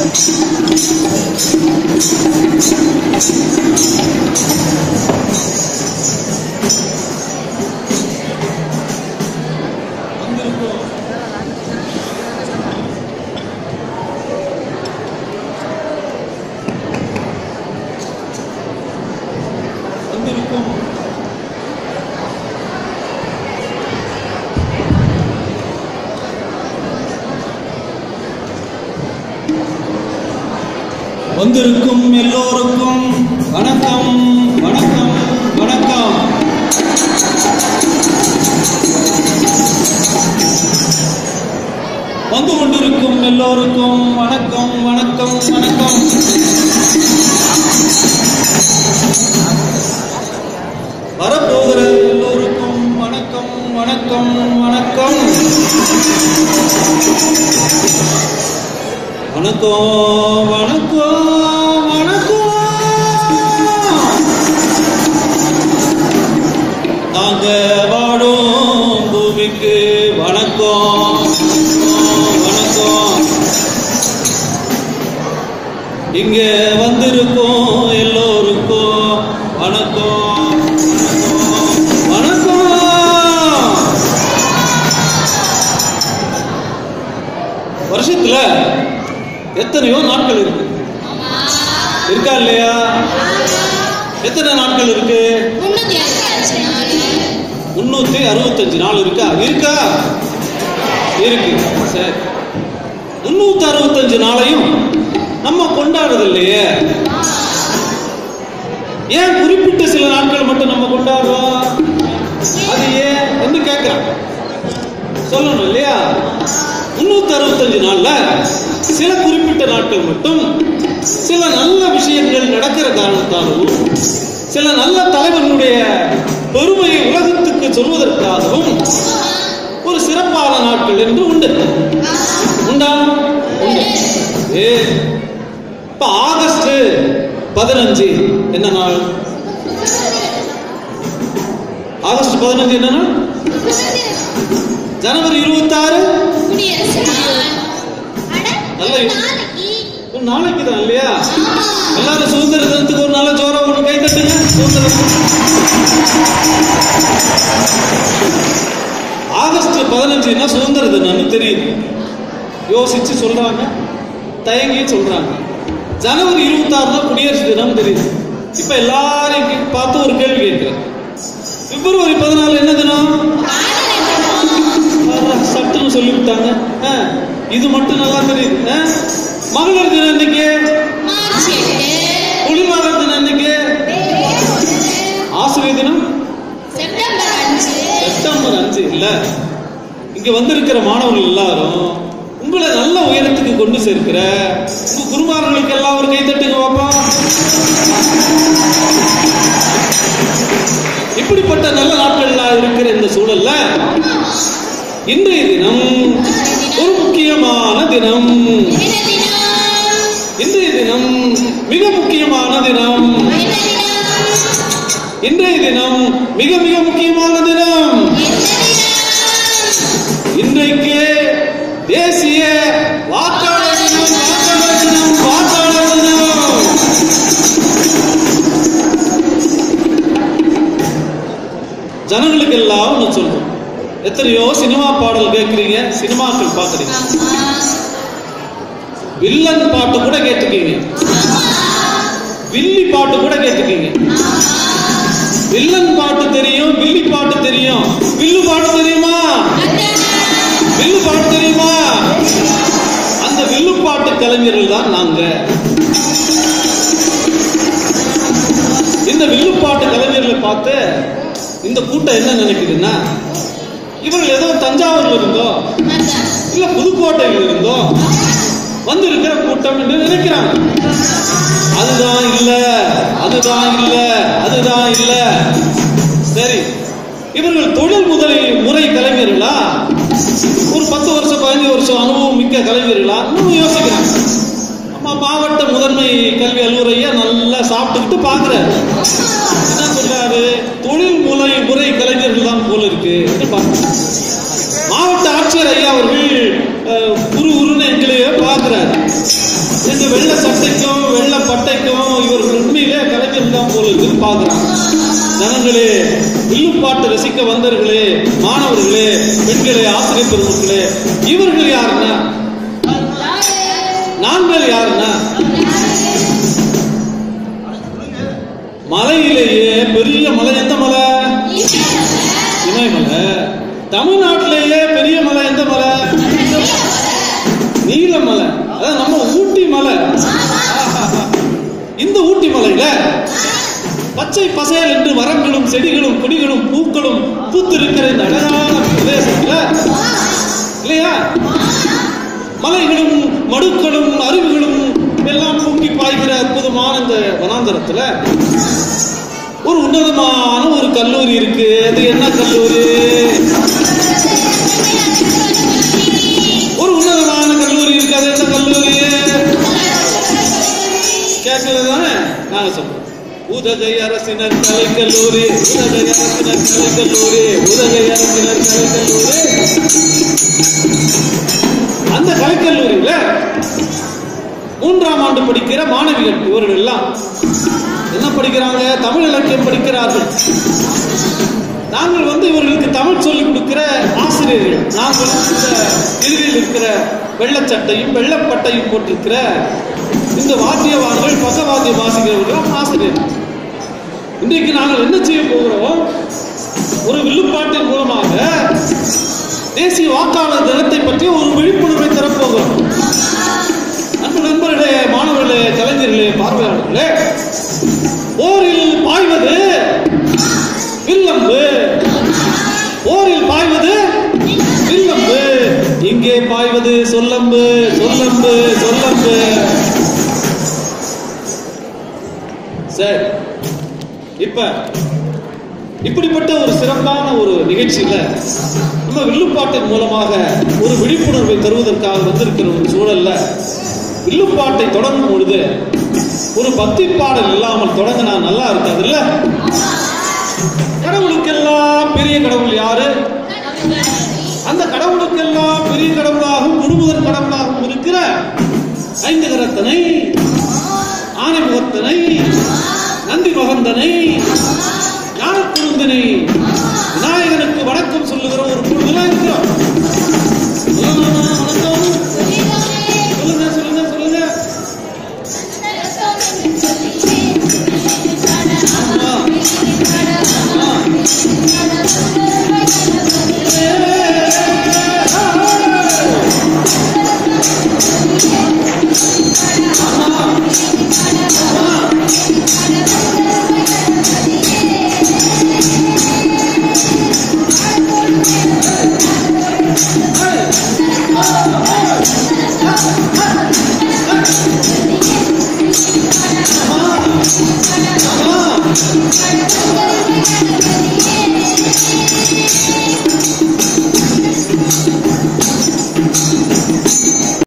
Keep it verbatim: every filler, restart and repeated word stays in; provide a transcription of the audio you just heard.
வந்திருக்கும் எல்லோருக்கும் வணக்கம் வணக்கம் வணக்கம். வந்து கொண்டிருக்கும் எல்லோருக்கும் வணக்கம் வணக்கம் வணக்கம். வரப்போகிற எல்லோருக்கும் வணக்கம் வணக்கம் வணக்கம் வணக்கம் வணக்கம் வணக்கம். நாங்க வாடும் பூமிக்கு வணக்கம் வணக்கம். இங்க வந்திருக்கோம் எல்லோருக்கும் வணக்கம் வணக்கம். வருஷத்துல எத்தனையோ நாட்கள் இருக்கு, இருக்கா இல்லையா? எத்தனை நாட்கள் இருக்கு? முன்னூத்தி அறுபத்தஞ்சு நாள் இருக்கா? இருக்கா இருக்கு. சரி, முன்னூத்தி அறுபத்தஞ்சு நாளையும் நம்ம கொண்டாடுறது இல்லையே. ஏன் குறிப்பிட்ட சில நாட்கள் மட்டும் நம்ம கொண்டாடுறோம்? அது ஏன் என்று கேட்கிறேன், சொல்லணும் இல்லையா? முன்னூத்தி அறுபத்தஞ்சு நாள்ல சில குறிப்பிட்ட நாட்கள் மட்டும் சில நல்ல விஷயங்கள் நடக்கிற காரணத்தாகவும் சில நல்ல தலைவனுடைய பெருமையை உலகத்துக்கு சொல்வதற்காகவும் ஒரு சிறப்பான நாட்கள் என்று உண்டு. உண்டா? உண்டு. ஏ இப்ப ஆகஸ்ட் பதினஞ்சு என்ன நாள்? ஆகஸ்ட் பதினஞ்சு என்ன நாள்? ஜனவரி இருபத்தி ஆறு நாளைக்கு தான் இல்லையா? எல்லாரும் சுதந்திர தினத்துக்கு ஒரு நாள் ஜோரா ஒண்ணு கை தட்டுங்க. ஆகஸ்ட் பதினஞ்சுன்னா சுதந்திர தினம்னு தெரியுது, யோசிச்சு சொல்றாங்க, தயங்கி சொல்றாங்க. ஜனவரி இருபத்தி ஆறு தான் குடியரசு தினம் தெரியுது. இப்ப எல்லாரையும் பார்த்து ஒரு கேள்வி கேட்கிறேன், பிப்ரவரி பதினாலு என்ன தினம்? சட்டுன்னு சொல்லிவிட்டாங்க. இது மட்டும் நல்லா தெரியுது. மகளிர் தினம் இன்னைக்கு, குளிர்கால தினம் இன்னைக்கு, ஆசிரியர் தினம் செப்டம்பர் அஞ்சு இல்ல. இங்க வந்திருக்கிற மாணவர்கள் எல்லாரும் உங்களை நல்ல உயரத்துக்கு கொண்டு சேர்க்கிற உங்க குருமார்களுக்கு எல்லாம் ஒரு கை தட்டுங்க பாப்பா. இப்படிப்பட்ட நல்ல நாட்கள் இருக்கிற இந்த சூழல்ல இன்றைய தினம் ஒரு முக்கியமான தினம். இன்றைய தினம் மிக முக்கியமான தினம். இன்றைய தினம் மிக மிக முக்கியமான தினம். இன்றைக்கு தேசிய வாக்காளர் தினம். வாக்காளர் தினம் வாக்காளர் தினம். ஜனங்களுக்கு எல்லாம் ஒன்று சொல்றோம். எத்தனையோ சினிமா பாடல் கேட்கிறீங்க, சினிமாக்கள் பாக்குறீங்க, வில்லன் பாட்டு கூட கேட்டுக்கீங்க, வில்லி பாட்டு கூட கேட்டுக்கீங்க. வில்லன் பாட்டு தெரியும், வில்லி பாட்டு தெரியும், வில்லு பாட்டு தெரியுமா? வில்லு பாட்டு தெரியுமா? அந்த வில்லு பாட்டு கலைஞர்கள் தான் நாங்க. இந்த வில்லு பாட்டு கலைஞர்களை பார்த்து இந்த கூட்டம் என்ன நினைக்குதுன்னா, இவர்கள் ஏதோ தஞ்சாவூர்ல இருந்தோ இல்ல புதுக்கோட்டையில் இருந்தோ வந்து இருக்கிற கூட்டம் என்று நினைக்கிறாங்க. அதுதான் இல்ல, அதுதான் இல்ல, அதுதான் இல்ல. சரி, இவர்கள் தொழில் முதலை முறை கலைஞர்களா, ஒரு பத்து வருஷம் பதினஞ்சு வருஷம் அனுபவம் மிக்க கலைஞர்களா? இன்னும் யோசிக்கிறாங்க. நம்ம மாவட்ட முதன்மை கல்வி அலுவலரையா நல்லா சாப்பிட்டுக்கிட்டு பாக்குறாரு. என்ன சொல்றாரு? தொழில் முறை முறை கலைஞர்கள் தான் போல இருக்கு. மாவட்ட ஆட்சியர் ஐயா அவர்கள் குரு குருன்னு எங்களையே பார்க்கிறாரு. எங்க வெள்ள சட்டைக்கும் வெள்ள பட்டைக்கும் இவர்கள் உண்மையிலே கலைஞர் தான் போல இருக்குன்னு பாக்குறாங்க. ஜனங்களே, வில்லுப்பாட்டு ரசிக்க வந்தவர்களே, மாணவர்களே, பெண்களே, ஆசிரியர் பெருமக்களே, இவர்கள் யாருன்னா நாங்கள் யாருன்னா மலையிலேயே பெரிய மலை எந்த மலை? இமயமலை. தமிழ்நாட்டிலேயே பெரிய மலை எந்த மலை? நீலமலை. அதான் நம்ம ஊட்டி மலை. இந்த ஊட்டி மலையில பச்சை பசையல் என்று மரங்களும் செடிகளும் கொடிகளும் பூக்களும் பூத்திருக்கிற இந்த அழகான பிரதேசத்துல இல்லையா, மலைகளும் மடுக்களும் அருவிகளும் எல்லாம் பொங்கி பாய்கிற அற்புதமான இந்த வனாந்தரத்துல ஒரு உன்னதமான ஒரு கல்லூரி இருக்கு. அது என்ன கல்லூரி? ஒரு உன்னதமான கல்லூரி இருக்கு. அது என்ன கல்லூரி? கேட்கலதானே? நாங்க சொல்றோம். உதகை அரசினர் கலைக்கல்லூரி, உதகை அரசினர் கலைக்கல்லூரி, உதகை அரசினர் கலைக்கல்லூரி. அந்த கலைக்கல்லூரியில மூன்றாம் ஆண்டு படிக்கிற மாணவிகள் இவர்கள் எல்லாம் என்ன படிக்கிறாங்க? தமிழ் இலக்கியம் படிக்கிறார்கள். நாங்கள் வந்து இவர்களுக்கு தமிழ் சொல்லிக் கொடுக்கிற ஆசிரியர்கள். நாங்கள் இறுதியில் இருக்கிற வெள்ளச்சட்டையும் வெள்ளப்பட்டையும் போட்டிருக்கிற இந்த வாத்தியவான்கள், பக்கவாத்திய வாசிக்கிறவர்கள் ஆசிரியர்கள். இன்றைக்கு நாங்கள் என்ன செய்ய போகிறோம்? ஒரு வில்லுப்பாட்டின் மூலமாக தேசிய வாக்காளர் தினத்தை பற்றி ஒரு விழிப்புணர்வை தரப்போகிறோம். அன்பு நண்பர்களே, மாணவர்களே, கலைஞர்களே, பார்வையாளர்களே, போரில் பாய்வது வில்லம்பு, போரில் பாய்வது வில்லம்பு, இங்கே பாய்வது சொல்லம்பு, சொல்லம்பு, சொல்லம்பு. சரி, இப்ப இப்படிப்பட்ட ஒரு சிறப்பான ஒரு நிகழ்ச்சியில நம்ம வில்லுப்பாட்டின் மூலமாக ஒரு விழிப்புணர்வை தருவதற்காக வந்திருக்கிற ஒரு சூழல்ல வில்லுப்பாட்டை தொடங்கும் பொழுது ஒரு பக்தி பாடல் இல்லாமல் தொடங்கினா நல்லா இருக்காது இல்ல? கடவுளுக்கெல்லாம் பெரிய கடவுள் யாரு? அந்த கடவுளுக்கெல்லாம் பெரிய கடவுளாகவும் முழுமுதற் கடவுளாகவும் இருக்கிற ஐந்து கரத்தனை, ஆனைமுகத்தனை, நந்தி மகந்தனை, ஞானக்குருந்தனை, விநாயகனுக்கு வணக்கம் சொல்லுகிற ஒரு பொழுதுல இருக்கிறோம்.